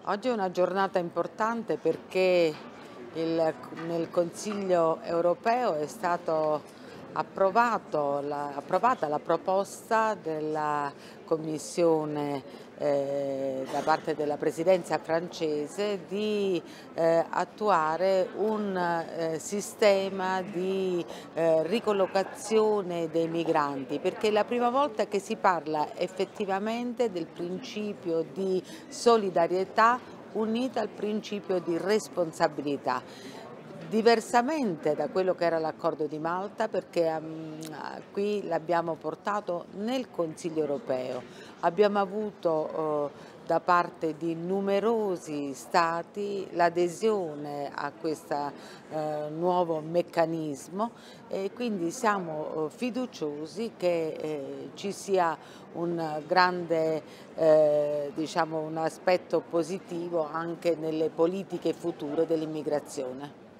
Oggi è una giornata importante perché nel Consiglio europeo è stato approvata la proposta della Commissione da parte della Presidenza francese di attuare un sistema di ricollocazione dei migranti, perché è la prima volta che si parla effettivamente del principio di solidarietà unita al principio di responsabilità. Diversamente da quello che era l'accordo di Malta, perché qui l'abbiamo portato nel Consiglio europeo. Abbiamo avuto da parte di numerosi Stati l'adesione a questo nuovo meccanismo e quindi siamo fiduciosi che ci sia un grande diciamo, un aspetto positivo anche nelle politiche future dell'immigrazione.